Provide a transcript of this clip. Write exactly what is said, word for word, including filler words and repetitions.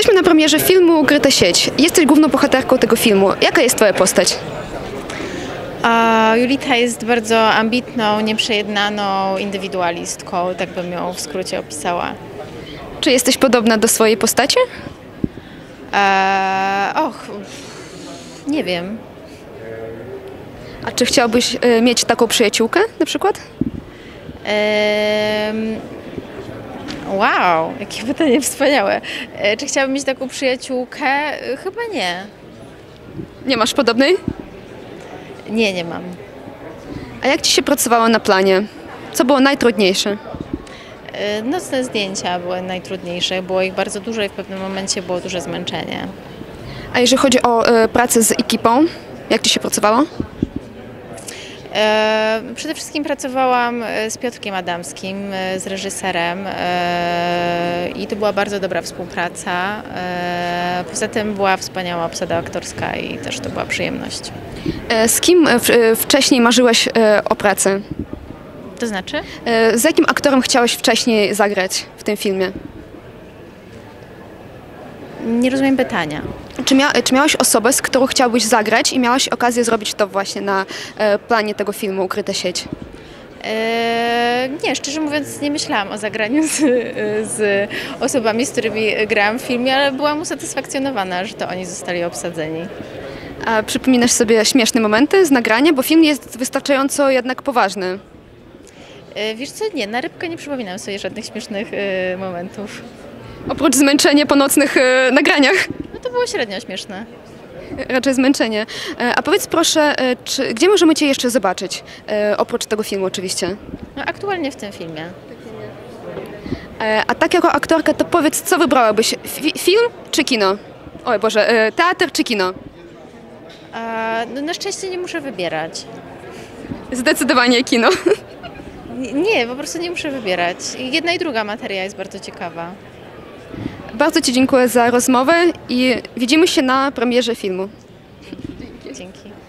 Jesteśmy na premierze filmu Ukryta sieć. Jesteś główną bohaterką tego filmu. Jaka jest twoja postać? A Julita jest bardzo ambitną, nieprzejednaną indywidualistką, tak bym ją w skrócie opisała. Czy jesteś podobna do swojej postaci? Eee, och, nie wiem. A czy chciałbyś y, mieć taką przyjaciółkę na przykład? Eee, wow, jakie pytanie wspaniałe. Eee, czy chciałabym mieć taką przyjaciółkę? E, Chyba nie. Nie masz podobnej? Nie, nie mam. A jak ci się pracowało na planie? Co było najtrudniejsze? Eee, nocne zdjęcia były najtrudniejsze, było ich bardzo dużo i w pewnym momencie było duże zmęczenie. A jeżeli chodzi o y, pracę z ekipą, jak ci się pracowało? E, Przede wszystkim pracowałam z Piotrkiem Adamskim, e, z reżyserem e, i to była bardzo dobra współpraca. E, Poza tym była wspaniała obsada aktorska i też to była przyjemność. E, z kim y, w, y, wcześniej marzyłeś y, o pracy? To znaczy? E, z jakim aktorem chciałeś wcześniej zagrać w tym filmie? Nie rozumiem pytania. Czy, mia czy miałeś osobę, z którą chciałbyś zagrać i miałaś okazję zrobić to właśnie na e, planie tego filmu Ukryta sieć? E, Nie, szczerze mówiąc nie myślałam o zagraniu z, z osobami, z którymi grałam w filmie, ale byłam usatysfakcjonowana, że to oni zostali obsadzeni. A przypominasz sobie śmieszne momenty z nagrania, bo film jest wystarczająco jednak poważny. E, Wiesz co, nie, na rybkę nie przypominam sobie żadnych śmiesznych e, momentów. Oprócz zmęczenia po nocnych e, nagraniach. No to było średnio śmieszne. Raczej zmęczenie. E, a powiedz proszę, e, czy, gdzie możemy cię jeszcze zobaczyć? E, oprócz tego filmu oczywiście. No, aktualnie w tym filmie. E, a tak jako aktorka, to powiedz, co wybrałabyś? Fi film czy kino? Oj Boże, e, teatr czy kino? A, no, na szczęście nie muszę wybierać. Zdecydowanie kino. N- Nie, po prostu nie muszę wybierać. Jedna i druga materia jest bardzo ciekawa. Bardzo ci dziękuję za rozmowę i widzimy się na premierze filmu. Dzięki.